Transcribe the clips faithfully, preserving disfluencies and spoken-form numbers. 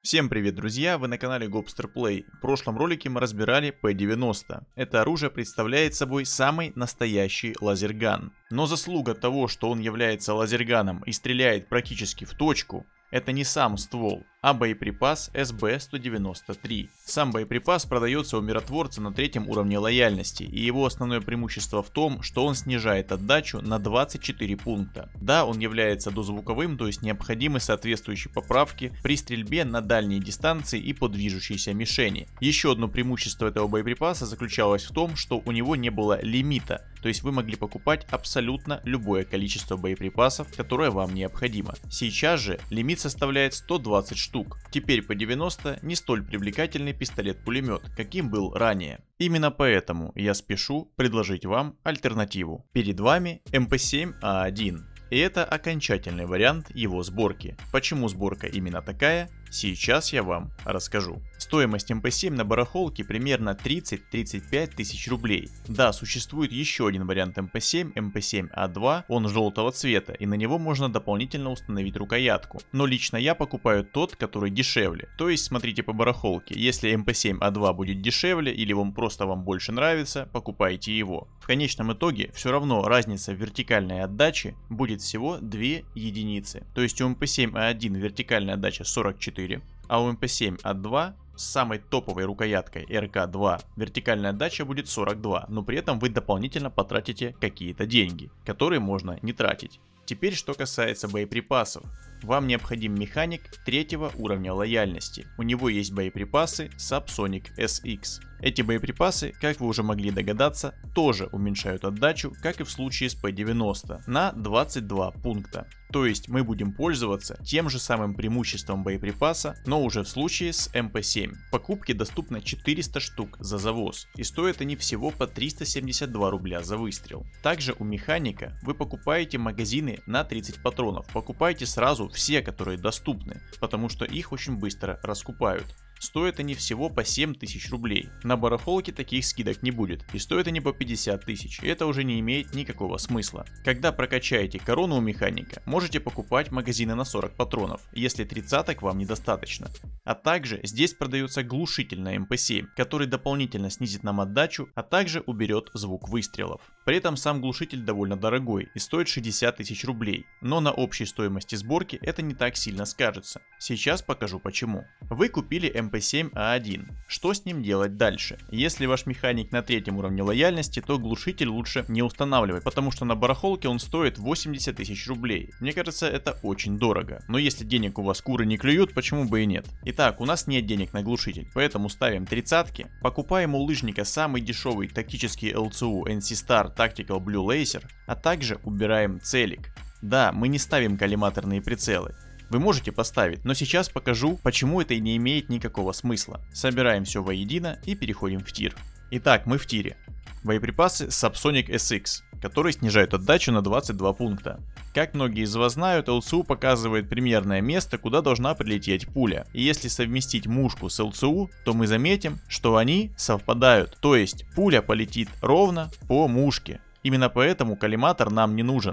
Всем привет, друзья! Вы на канале Gobster Play. В прошлом ролике мы разбирали пэ девяносто. Это оружие представляет собой самый настоящий лазерган. Но заслуга того, что он является лазерганом и стреляет практически в точку, это не сам ствол, а боеприпас эс бэ сто девяносто три. Сам боеприпас продается у миротворца на третьем уровне лояльности, и его основное преимущество в том, что он снижает отдачу на двадцать четыре пункта. Да, он является дозвуковым, то есть необходимы соответствующие поправки при стрельбе на дальние дистанции и по движущейся мишени. Еще одно преимущество этого боеприпаса заключалось в том, что у него не было лимита, то есть вы могли покупать абсолютно любое количество боеприпасов, которое вам необходимо. Сейчас же лимит составляет сто двадцать штук. Теперь пэ девяносто не столь привлекательный пистолет-пулемет, каким был ранее. Именно поэтому я спешу предложить вам альтернативу. Перед вами эм пэ семь а один. И это окончательный вариант его сборки. Почему сборка именно такая, сейчас я вам расскажу. Стоимость эм пэ семь на барахолке примерно тридцать-тридцать пять тысяч рублей. Да, существует еще один вариант эм пэ семь, эм пэ семь а два, он желтого цвета, и на него можно дополнительно установить рукоятку. Но лично я покупаю тот, который дешевле. То есть смотрите по барахолке, если эм пэ семь а два будет дешевле или он просто вам больше нравится, покупайте его. В конечном итоге все равно разница в вертикальной отдаче будет всего две единицы. То есть у эм пэ семь а один вертикальная отдача сорок четыре, а у эм пэ семь а два с самой топовой рукояткой эр ка два вертикальная отдача будет сорок два, но при этом вы дополнительно потратите какие-то деньги, которые можно не тратить. Теперь что касается боеприпасов. Вам необходим механик третьего уровня лояльности. У него есть боеприпасы Subsonic эс икс. Эти боеприпасы, как вы уже могли догадаться, тоже уменьшают отдачу, как и в случае с пэ девяносто, на двадцать два пункта. То есть мы будем пользоваться тем же самым преимуществом боеприпаса, но уже в случае с эм пэ семь. В покупке доступно четыреста штук за завоз, и стоят они всего по триста семьдесят два рубля за выстрел. Также у механика вы покупаете магазины на тридцать патронов. Покупайте сразу все, которые доступны, потому что их очень быстро раскупают. Стоят они всего по семь тысяч рублей. На барахолке таких скидок не будет, и стоят они по пятьдесят тысяч, и это уже не имеет никакого смысла. Когда прокачаете корону у механика, можете покупать магазины на сорок патронов, если тридцаток вам недостаточно. А также здесь продается глушитель на эм пэ семь, который дополнительно снизит нам отдачу, а также уберет звук выстрелов. При этом сам глушитель довольно дорогой и стоит шестьдесят тысяч рублей, но на общей стоимости сборки это не так сильно скажется. Сейчас покажу почему. Вы купили эм пэ семь а один. Что с ним делать дальше? Если ваш механик на третьем уровне лояльности, то глушитель лучше не устанавливать, потому что на барахолке он стоит восемьдесят тысяч рублей. Мне кажется, это очень дорого. Но если денег у вас куры не клюют, почему бы и нет? Итак, у нас нет денег на глушитель, поэтому ставим тридцатки. Покупаем у лыжника самый дешевый тактический эл цэ у эн си Star Tactical Blue Laser, а также убираем целик. Да, мы не ставим коллиматорные прицелы. Вы можете поставить, но сейчас покажу, почему это и не имеет никакого смысла. Собираем все воедино и переходим в тир. Итак, мы в тире. Боеприпасы Subsonic эс икс, которые снижают отдачу на двадцать два пункта. Как многие из вас знают, эл цэ у показывает примерное место, куда должна прилететь пуля. И если совместить мушку с эл цэ у, то мы заметим, что они совпадают. То есть пуля полетит ровно по мушке. Именно поэтому коллиматор нам не нужен.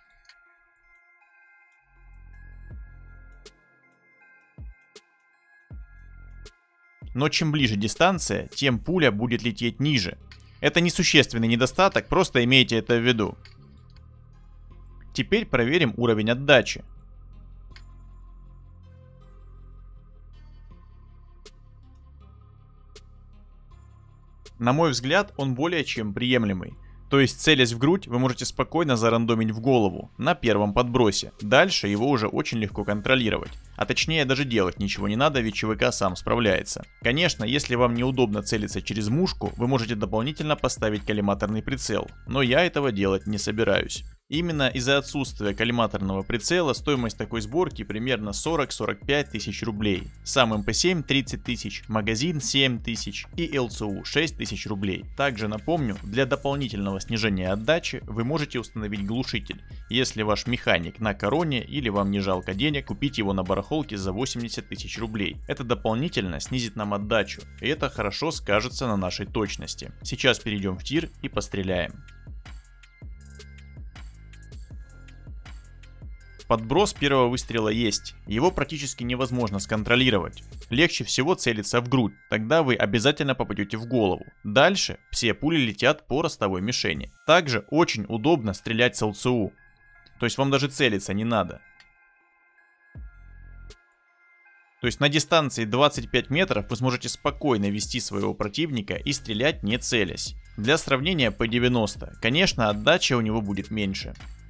Но чем ближе дистанция, тем пуля будет лететь ниже. Это несущественный недостаток, просто имейте это в виду. Теперь проверим уровень отдачи. На мой взгляд, он более чем приемлемый. То есть, целясь в грудь, вы можете спокойно зарандомить в голову на первом подбросе. Дальше его уже очень легко контролировать. А точнее даже делать ничего не надо, ведь ЧВК сам справляется. Конечно, если вам неудобно целиться через мушку, вы можете дополнительно поставить коллиматорный прицел. Но я этого делать не собираюсь. Именно из-за отсутствия коллиматорного прицела стоимость такой сборки примерно сорок-сорок пять тысяч рублей. Сам эм пэ семь тридцать тысяч, магазин семь тысяч и эл цэ у шесть тысяч рублей. Также напомню, для дополнительного снижения отдачи вы можете установить глушитель. Если ваш механик на короне или вам не жалко денег, купить его на барахолке за восемьдесят тысяч рублей. Это дополнительно снизит нам отдачу, и это хорошо скажется на нашей точности. Сейчас перейдем в тир и постреляем. Подброс первого выстрела есть, его практически невозможно сконтролировать. Легче всего целиться в грудь, тогда вы обязательно попадете в голову. Дальше все пули летят по ростовой мишени. Также очень удобно стрелять с ЛЦУ, то есть вам даже целиться не надо. То есть на дистанции двадцать пять метров вы сможете спокойно вести своего противника и стрелять не целясь. Для сравнения П девяносто, конечно, отдача у него будет меньше.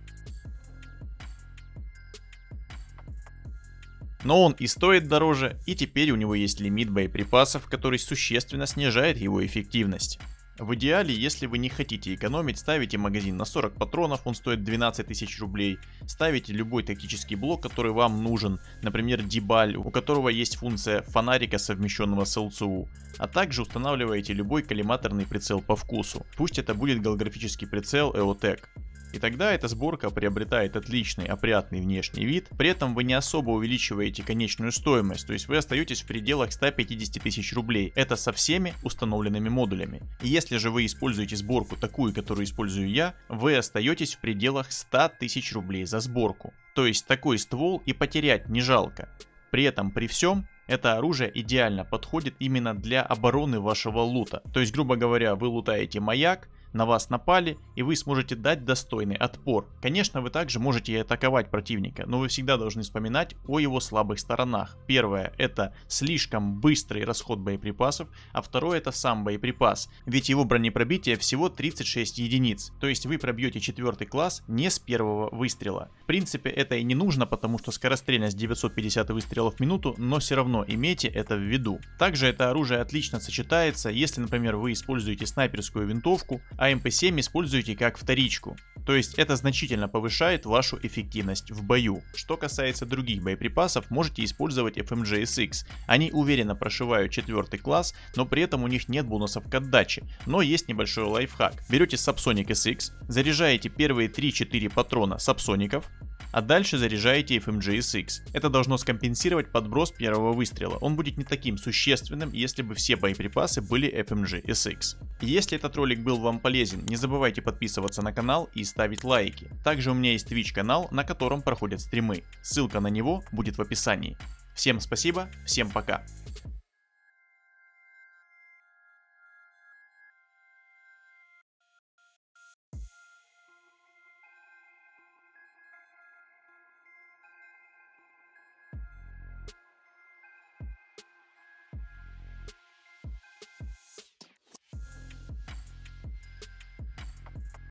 Но он и стоит дороже, и теперь у него есть лимит боеприпасов, который существенно снижает его эффективность. В идеале, если вы не хотите экономить, ставите магазин на сорок патронов, он стоит двенадцать тысяч рублей. Ставите любой тактический блок, который вам нужен, например Дибаль, у которого есть функция фонарика, совмещенного с ЛЦУ. А также устанавливаете любой коллиматорный прицел по вкусу. Пусть это будет голографический прицел и о тек. И тогда эта сборка приобретает отличный, опрятный внешний вид, при этом вы не особо увеличиваете конечную стоимость, то есть вы остаетесь в пределах ста пятидесяти тысяч рублей, это со всеми установленными модулями. И если же вы используете сборку такую, которую использую я, вы остаетесь в пределах ста тысяч рублей за сборку. То есть такой ствол и потерять не жалко. При этом при всем, это оружие идеально подходит именно для обороны вашего лута. То есть, грубо говоря, вы лутаете маяк, на вас напали, и вы сможете дать достойный отпор. Конечно, вы также можете и атаковать противника, но вы всегда должны вспоминать о его слабых сторонах. Первое — это слишком быстрый расход боеприпасов, а второе — это сам боеприпас. Ведь его бронепробитие всего тридцать шесть единиц, то есть вы пробьете четвертый класс не с первого выстрела. В принципе, это и не нужно, потому что скорострельность девятьсот пятьдесят выстрелов в минуту, но все равно имейте это в виду. Также это оружие отлично сочетается, если, например, вы используете снайперскую винтовку, а эм пэ семь используете как вторичку. То есть это значительно повышает вашу эффективность в бою. Что касается других боеприпасов, можете использовать эф эм джи эс икс. Они уверенно прошивают четвертый класс, но при этом у них нет бонусов к отдаче. Но есть небольшой лайфхак. Берете Subsonic эс икс, заряжаете первые три-четыре патрона сабсоников, а дальше заряжаете эф эм джи эс икс. Это должно скомпенсировать подброс первого выстрела. Он будет не таким существенным, если бы все боеприпасы были эф эм джи эс икс. Если этот ролик был вам полезен, не забывайте подписываться на канал и ставить лайки. Также у меня есть Twitch канал, на котором проходят стримы. Ссылка на него будет в описании. Всем спасибо, всем пока.